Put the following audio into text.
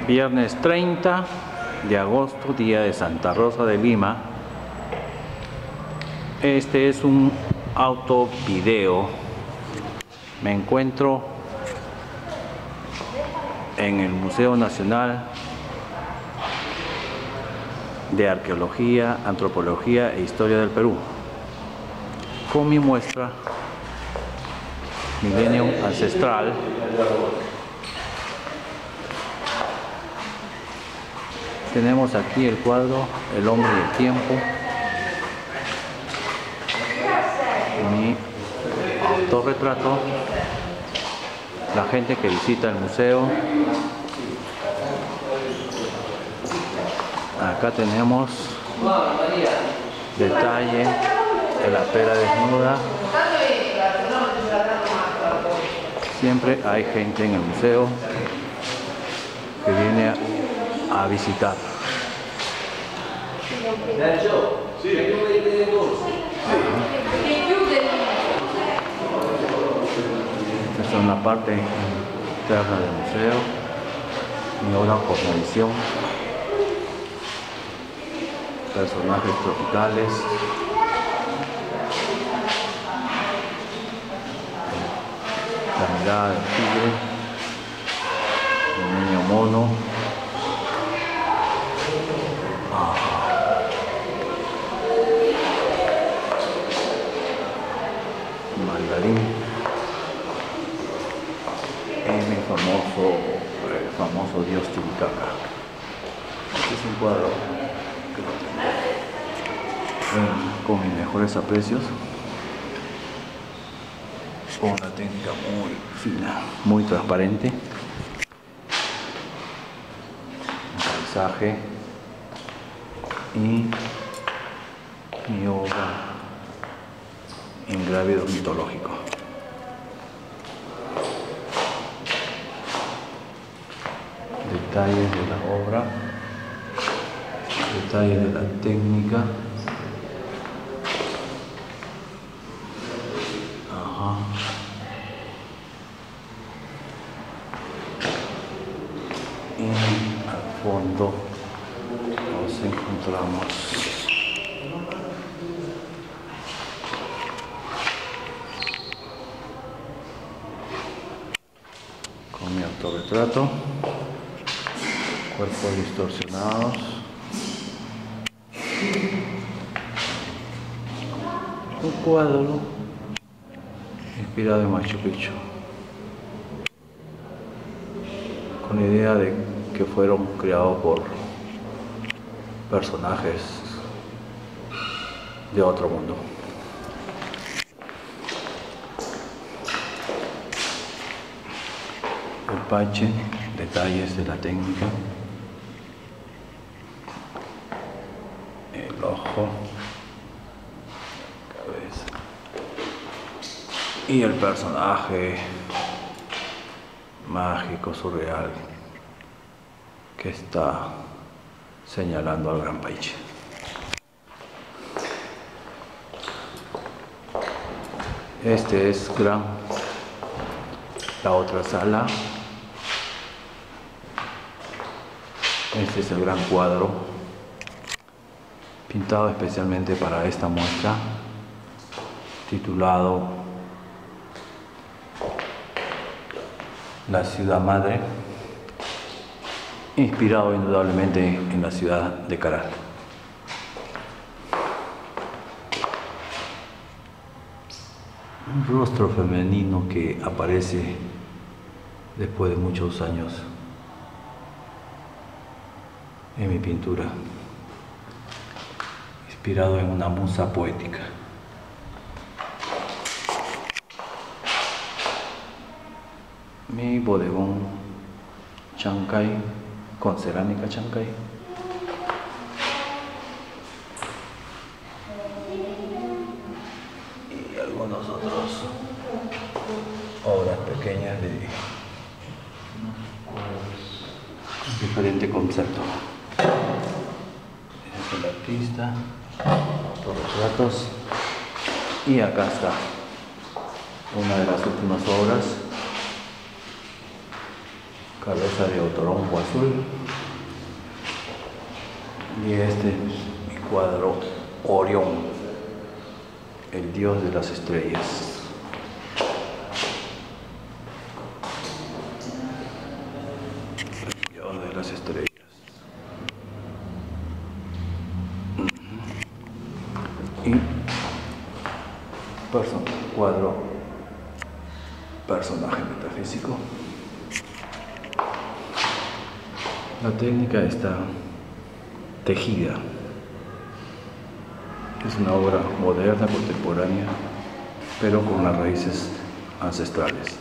Viernes 30 de agosto, día de Santa Rosa de Lima. Este es un autovideo. Me encuentro en el Museo Nacional de Arqueología, Antropología e Historia del Perú, con mi muestra Millennium Ancestral. Tenemos aquí el cuadro El hombre y el tiempo, mi autorretrato, la gente que visita el museo. Acá tenemos detalle de la pera desnuda. Siempre hay gente en el museo que viene a visitar. Esta es una parte interna del museo, mi obra Cosmovisión, personajes tropicales, la mirada del tigre, el niño mono, mandarín, el famoso dios Titicaca. Este es un cuadro que lo tengo con mis mejores aprecios, con una técnica muy fina, muy transparente, un paisaje y mi obra en grávido mitológico. Detalles de la obra, detalles de la técnica. Y al fondo nos encontramos con mi autorretrato, cuerpos distorsionados, un cuadro inspirado en Machu Picchu, con la idea de que fueron creados por personajes de otro mundo. El pache, detalles de la técnica, el ojo, cabeza y el personaje mágico, surreal, que está señalando al Gran Paiche. Este es la otra sala. Este es el gran cuadro pintado especialmente para esta muestra, titulado La ciudad madre, inspirado indudablemente en la ciudad de Caral. Un rostro femenino que aparece después de muchos años en mi pintura, inspirado en una musa poética. Mi bodegón Chancay, con cerámica Chancay. Y algunos otros obras pequeñas de diferente concepto. Este es el artista, autorretratos, y acá está una de las últimas obras, cabeza de otorongo azul. Y este es mi cuadro Orión, el dios de las estrellas. El dios de las estrellas. Y cuadro personaje metafísico. La técnica está tejida. Es una obra moderna, contemporánea, pero con unas raíces ancestrales.